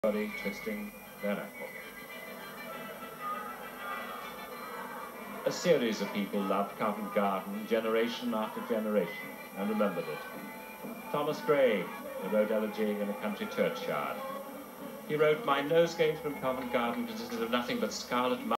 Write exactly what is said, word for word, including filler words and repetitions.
Everybody twisting their apple. A series of people loved Covent Garden generation after generation and remembered it. Thomas Gray, who wrote Elegy in a Country Churchyard. He wrote, "My nosegays from Covent Garden consisted of nothing but scarlet